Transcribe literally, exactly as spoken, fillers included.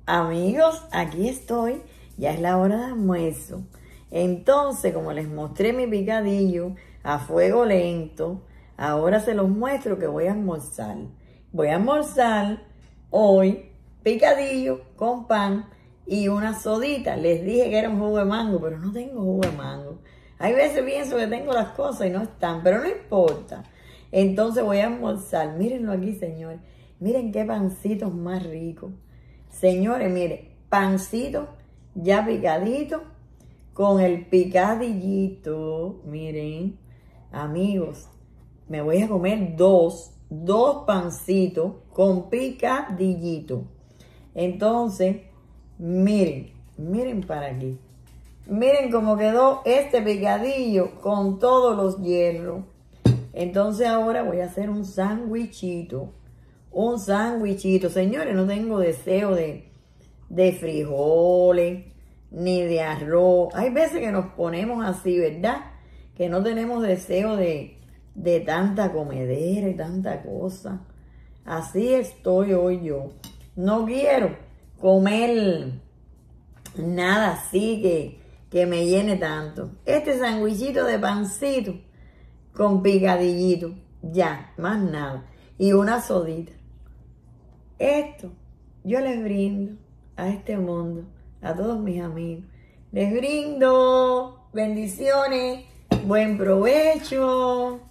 Amigos, aquí estoy, ya es la hora de almuerzo. Entonces, como les mostré mi picadillo a fuego lento, ahora se los muestro que voy a almorzar. Voy a almorzar hoy picadillo con pan y una sodita. Les dije que era un jugo de mango, pero no tengo jugo de mango. Hay veces pienso que tengo las cosas y no están, pero no importa. Entonces voy a almorzar. Mírenlo aquí, señores. Miren qué pancitos más ricos. Señores, miren, pancito ya picadito con el picadillito. Miren, amigos, me voy a comer dos, dos pancitos con picadillito. Entonces, miren, miren para aquí. Miren cómo quedó este picadillo con todos los hierros. Entonces ahora voy a hacer un sándwichito. Un sándwichito. Señores, no tengo deseo de, de frijoles, ni de arroz. Hay veces que nos ponemos así, ¿verdad? Que no tenemos deseo de, de tanta comedera y tanta cosa. Así estoy hoy yo. No quiero comer nada así que, que me llene tanto. Este sándwichito de pancito con picadillito. Ya, más nada. Y una sodita. Esto yo les brindo a este mundo, a todos mis amigos. Les brindo bendiciones, buen provecho.